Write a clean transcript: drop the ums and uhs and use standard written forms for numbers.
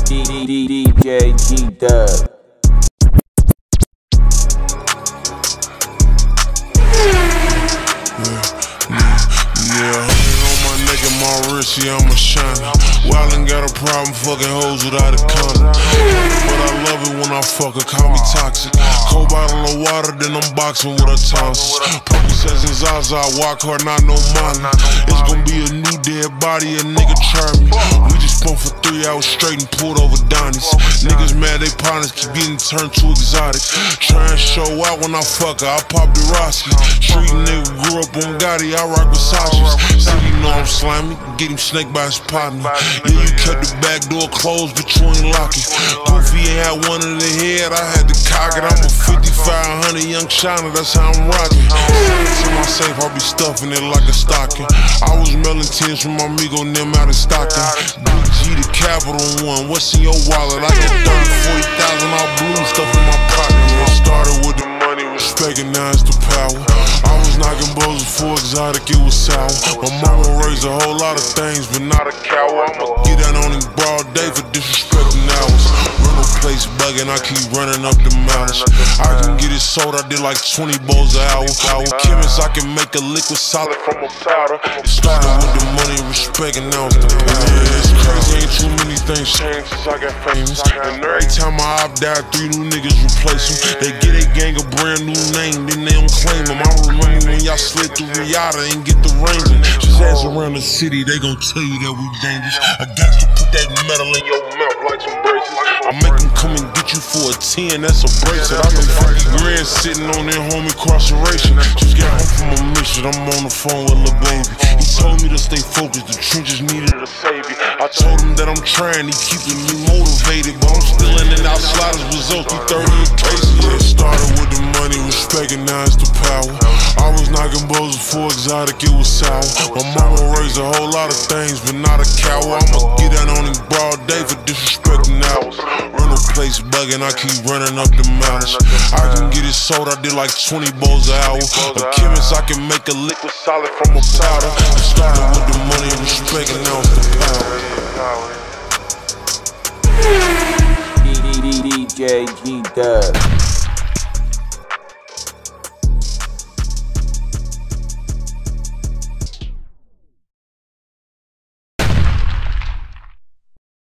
DJ G-Dub. My wrist, yeah, I'm a shiner. Wildin' got a problem fucking hoes without a condom. But I love it when I fuck her, call me toxic. Cold bottle of water, then I'm boxing with her tonsils. Percocets and Zaza, walk hard, not no money. It's gonna be a new dead body, a nigga try me. We just pumped for 3 hours straight and pulled over Donnie's. Niggas mad, they partners keep getting turned too exotic. Try and show out when I fuck her, I pop the Roski. Street nigga grew up on Gotti, I rock Versace's. City know I'm slimy, get him snaked by his partner. Yeah, you kept the back door closed, but you ain't lock it. Goofy ain't had one in the head, I had to cock it. I'm a 5500 young China, that's how I'm rocking. To my safe, I be stuffing it like a stocking. I was mailing tins from my amigo and them out in Stockton. Big G the Capital One, what's in your wallet? I get 30, 40,000 all blue stuff in my pocket. It started with the money, respect, and now it's the power. I was knocking blows before exotic, it was sour. My mama raised a whole lot of things, but not a cow. I'ma get out on him broad day for disrespecting hours. Rental place bugging, I keep running up the mileage. I can get it sold, I did like 20 bowls an hour. Chemist, I can make a liquid solid from a powder. It started with the money, respect, and now it's the power. Yeah, it's crazy, ain't too many things changed since I got famous. And every time my op died, 3 new niggas replace them. They get a gang a brand new name, then they don't claim them. I remember when y'all slid through Riata and get the ranging. Just ask around the city, they gon' tell you that we dangerous. A gangster put that metal in your mouth like some braces. I make them come and get you for a 10, that's a bracelet. I been 50 grand sitting on their home incarceration. Just got home from a mission, I'm on the phone with Lil Baby. He told me to stay focused, the trenches needed a savior. I told him that I'm trying, he keeping me motivated. But I'm still in and out sliders, results in 30 cases. Yeah, it started with the money, respect, and now it's the power. I was knocking blows before exotic, it was sour. My mama raised a whole lot of things, but not a cow. I'ma get out on him broad day for disrespecting hours. Rental place bugging, I keep running up the mileage. I can get it sold, I did like 20 bowls an hour. A chemist, I can make a liquid solid from a powder. It started with the money, respect, and now it's the power. DJ G-Dub.